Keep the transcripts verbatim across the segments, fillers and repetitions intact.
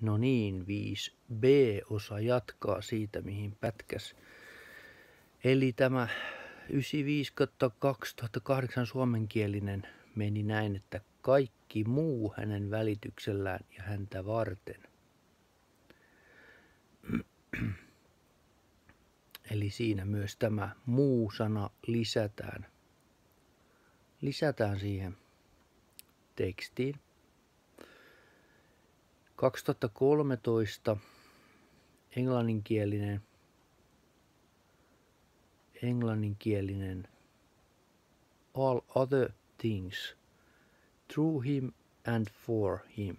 No niin, viisi B osa jatkaa siitä, mihin pätkäs. Eli tämä yhdeksänkymmentäviisi kaksituhattakahdeksan suomenkielinen meni näin, että kaikki muu hänen välityksellään ja häntä varten. Eli siinä myös tämä muu-sana lisätään. Lisätään siihen tekstiin. kaksituhattakolmetoista englanninkielinen englanninkielinen all other things through him and for him.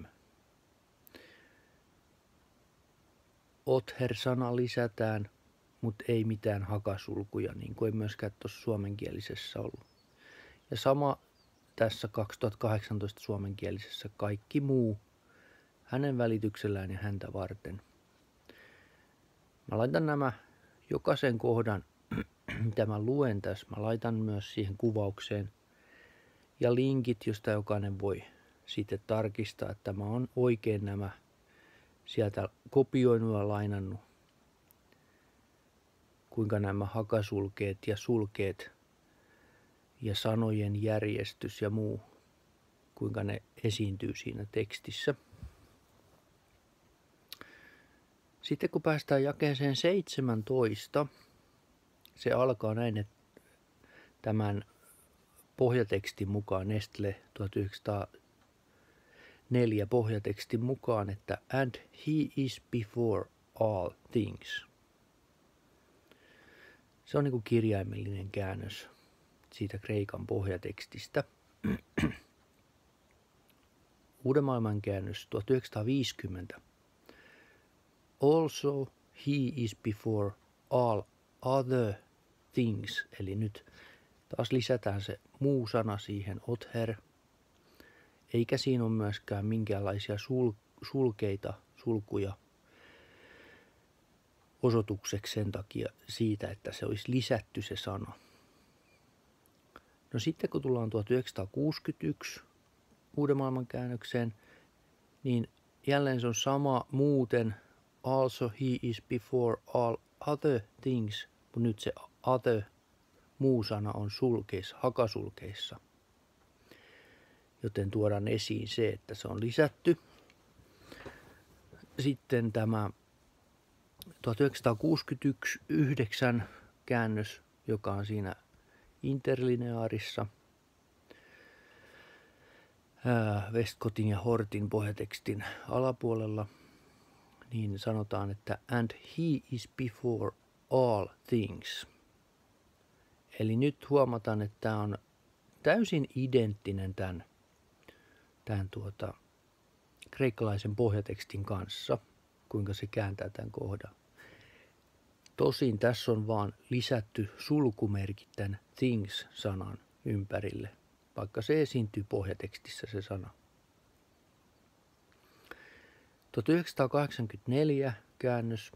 Other-sana lisätään, mutta ei mitään hakasulkuja, niin kuin ei myöskään tuossa suomenkielisessä ollut. Ja sama tässä kaksituhattakahdeksantoista suomenkielisessä, kaikki muu hänen välityksellään ja häntä varten. Mä laitan nämä jokaisen kohdan, mitä mä luen tässä, mä laitan myös siihen kuvaukseen ja linkit, josta jokainen voi sitten tarkistaa, että mä oon oikein nämä sieltä kopioinut ja lainannut, kuinka nämä hakasulkeet ja sulkeet ja sanojen järjestys ja muu, kuinka ne esiintyy siinä tekstissä. Sitten kun päästään jakeeseen seitsemäntoista, se alkaa näin, että tämän pohjatekstin mukaan, Nestle tuhatyhdeksänsataaneljä pohjatekstin mukaan, että and he is before all things. Se on niin kuin kirjaimellinen käännös siitä kreikan pohjatekstistä. Uuden maailman käännös tuhatyhdeksänsataaviisikymmentä. Also he is before all other things. Eli nyt taas lisätään se muu sana siihen other. Eikä siinä ole myöskään minkäänlaisia sul, sulkeita, sulkuja osoitukseksi sen takia siitä, että se olisi lisätty se sana. No sitten kun tullaan tuhatyhdeksänsataakuusikymmentäyksi uuden maailman käännökseen, niin jälleen se on sama muuten. Also he is before all other things, mutta nyt se other muu sana on sulkeissa, hakasulkeissa. Joten tuodaan esiin se, että se on lisätty. Sitten tämä tuhatyhdeksänsataakuusikymmentäyksi yhdeksän käännös, joka on siinä interlineaarissa. Westcottin ja Hortin pohjatekstin alapuolella. Niin sanotaan, että and he is before all things. Eli nyt huomataan, että tämä on täysin identtinen tämän, tämän tuota, kreikkalaisen pohjatekstin kanssa, kuinka se kääntää tämän kohdan. Tosin tässä on vaan lisätty sulkumerkit tämän things-sanan ympärille, vaikka se esiintyy pohjatekstissä se sana. tuhatyhdeksänsataakahdeksankymmentäneljä käännös.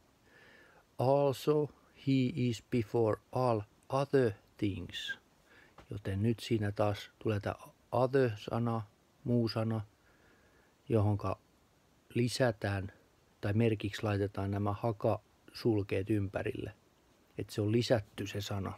Also he is before all other things. Joten nyt siinä taas tulee tämä other-sana, muu sana, johonka lisätään tai merkiksi laitetaan nämä hakasulkeet ympärille. Että se on lisätty se sana.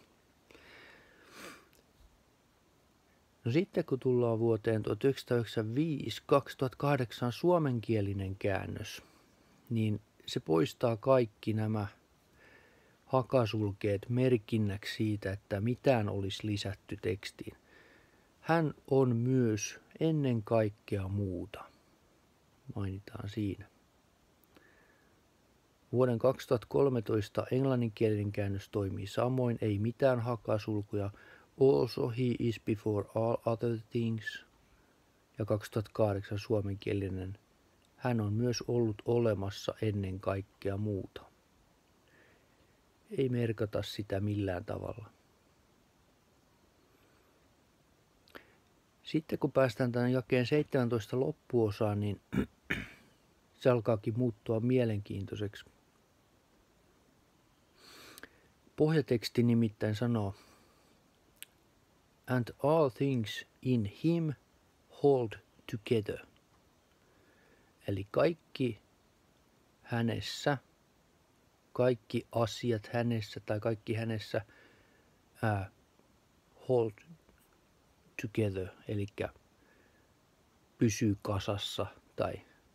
No sitten kun tullaan vuoteen tuhatyhdeksänsataayhdeksänkymmentäviisi kaksituhattakahdeksan suomenkielinen käännös, niin se poistaa kaikki nämä hakasulkeet merkinnäksi siitä, että mitään olisi lisätty tekstiin. Hän on myös ennen kaikkea muuta. Mainitaan siinä. Vuoden kaksituhattakolmetoista englanninkielinen käännös toimii samoin, ei mitään hakasulkuja. Also he is before all other things. Ja kaksituhattakahdeksan suomenkielinen. Hän on myös ollut olemassa ennen kaikkea muuta. Ei merkata sitä millään tavalla. Sitten kun päästään tämän jakeen seitsemäntoista loppuosaan, niin se alkaakin muuttua mielenkiintoiseksi. Pohjateksti nimittäin sanoo, and all things in him hold together. Eli kaikki hänessä, kaikki asiat hänessä tai kaikki hänessä uh, hold together, eli pysyy kasassa tai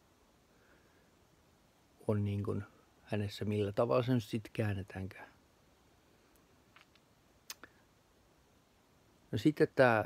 on niin kuin hänessä, millä tavalla se nyt sitten käännetäänkään. No sitten tämä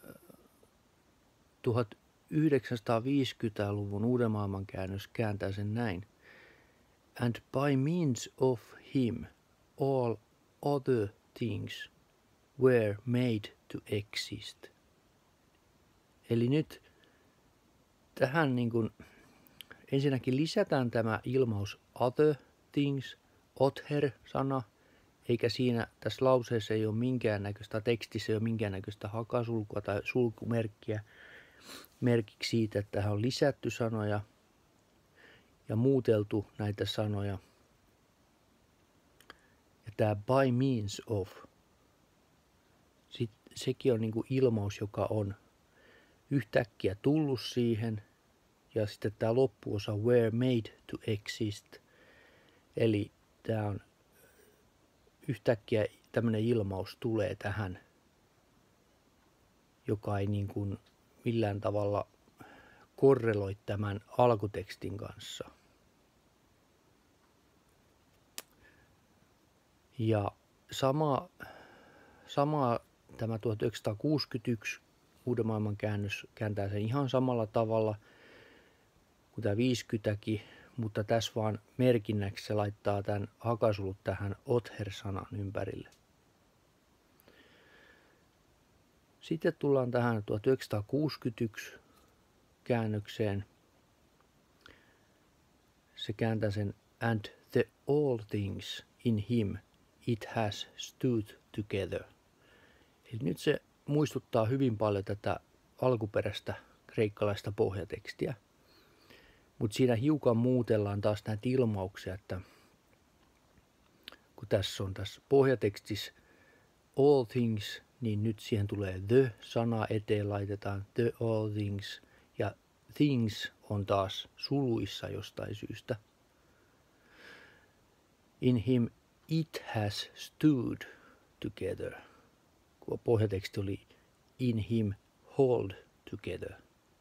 tuhatyhdeksänsataaviisikymmentäluvun uuden maailman käännös kääntää sen näin. And by means of him all other things were made to exist. Eli nyt tähän niin kuin ensinnäkin lisätään tämä ilmaus other things, other-sana, eikä siinä tässä lauseessa ei ole minkäännäköistä, tekstissä ei ole minkäännäköistä hakasulkua tai sulkumerkkiä merkiksi siitä, että tähän on lisätty sanoja ja muuteltu näitä sanoja. Ja tämä by means of, sitten sekin on niin kuin ilmaus, joka on yhtäkkiä tullut siihen. Ja sitten tämä loppuosa were made to exist. Eli tämä on yhtäkkiä tämmöinen ilmaus tulee tähän, joka ei niin kuin millään tavalla korreloi tämän alkutekstin kanssa. Ja sama, sama tämä tuhatyhdeksänsataakuusikymmentäyksi uuden maailman käännös kääntää sen ihan samalla tavalla kuin tämä viisikymmentäkin, mutta tässä vaan merkinnäksi se laittaa tämän hakasulut tähän other-sanan ympärille. Sitten tullaan tähän tuhatyhdeksänsataakuusikymmentäyksi käännökseen. Se kääntää sen and the all things in him it has stood together. Eli nyt se muistuttaa hyvin paljon tätä alkuperäistä kreikkalaista pohjatekstiä. Mutta siinä hiukan muutellaan taas näitä ilmauksia, että kun tässä on tässä pohjatekstissä all things, niin nyt siihen tulee the-sana eteen, laitetaan the all things, ja things on taas suluissa jostain syystä. In him it has stood together, kun pohjateksti oli in him hold together.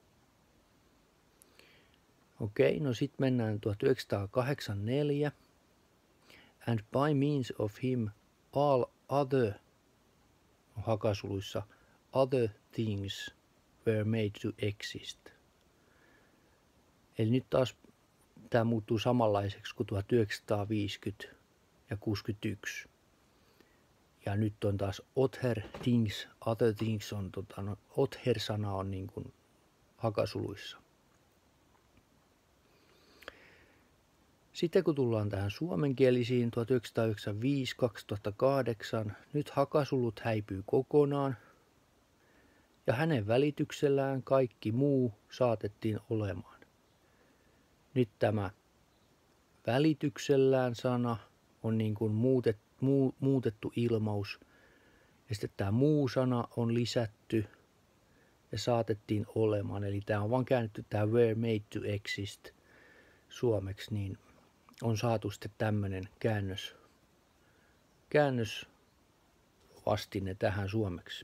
Okei, no sitten mennään tuhatyhdeksänsataakahdeksankymmentäneljä. And by means of him all other, hakasuluissa, other things were made to exist. Eli nyt taas tämä muuttuu samanlaiseksi kuin tuhatyhdeksänsataaviisikymmentä ja kuusikymmentäyksi. Ja nyt on taas other things, other things on, tota, no, other-sana on niin kuin hakasuluissa. Sitten kun tullaan tähän suomenkielisiin tuhatyhdeksänsataayhdeksänkymmentäviisi kaksituhattakahdeksan, nyt hakasulut häipyy kokonaan ja hänen välityksellään kaikki muu saatettiin olemaan. Nyt tämä välityksellään sana on niin kuin muutet, muu, muutettu ilmaus ja sitten tämä muu sana on lisätty ja saatettiin olemaan. Eli tämä on vaan käännetty tämä were made to exist suomeksi, niin on saatu sitten tämmöinen käännös, käännös vastine tähän suomeksi.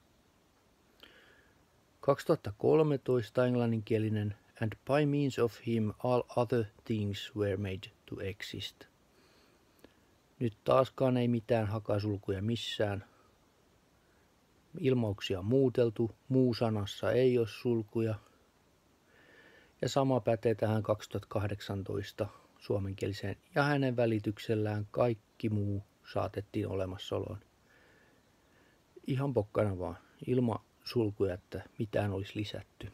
kaksituhattakolmetoista englanninkielinen and by means of him all other things were made to exist. Nyt taaskaan ei mitään hakasulkuja missään. Ilmauksia on muuteltu, muu sanassa ei ole sulkuja. Ja sama pätee tähän kaksituhattakahdeksantoista suomenkieliseen ja hänen välityksellään kaikki muu saatettiin olemassaoloon. Ihan pokkana vaan, ilman sulkuja, että mitään olisi lisätty.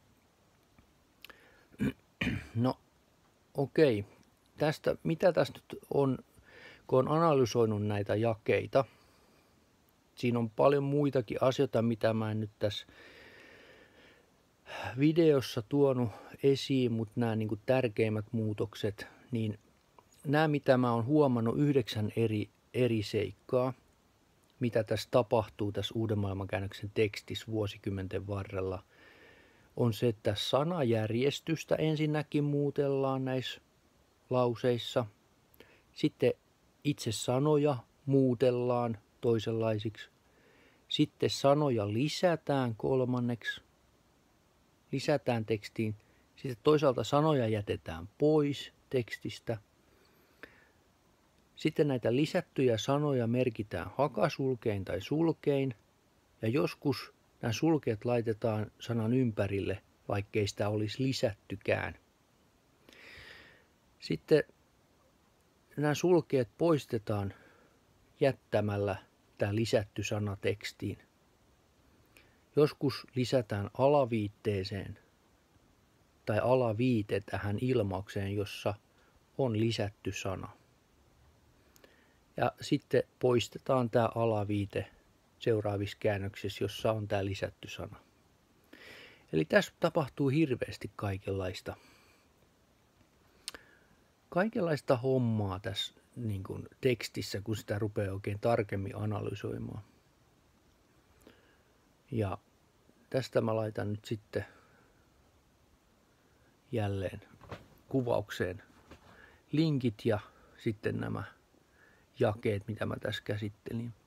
No okei, tästä, mitä tästä nyt on, kun on analysoinut näitä jakeita. Siinä on paljon muitakin asioita, mitä mä en nyt tässä videossa tuonut esiin, mutta nämä niin kuin tärkeimmät muutokset, niin nämä mitä mä oon huomannut yhdeksän eri, eri seikkaa, mitä tässä tapahtuu tässä uuden maailmankäännöksen tekstissä vuosikymmenten varrella, on se, että sanajärjestystä ensinnäkin muutellaan näissä lauseissa. Sitten itse sanoja muutellaan toisenlaisiksi. Sitten sanoja lisätään kolmanneksi. Lisätään tekstiin. Sitten toisaalta sanoja jätetään pois tekstistä. Sitten näitä lisättyjä sanoja merkitään hakasulkein tai sulkein. Ja joskus nämä sulkeet laitetaan sanan ympärille, vaikkei sitä olisi lisättykään. Sitten nämä sulkeet poistetaan jättämällä tämä lisätty sana tekstiin. Joskus lisätään alaviitteeseen tai alaviite tähän ilmaukseen, jossa on lisätty sana. Ja sitten poistetaan tämä alaviite seuraavissa käännöksissä, jossa on tämä lisätty sana. Eli tässä tapahtuu hirveästi kaikenlaista. Kaikenlaista hommaa tässä niin kuin tekstissä, kun sitä rupeaa oikein tarkemmin analysoimaan. Ja tästä mä laitan nyt sitten jälleen kuvaukseen linkit ja sitten nämä jakeet, mitä mä tässä käsittelin.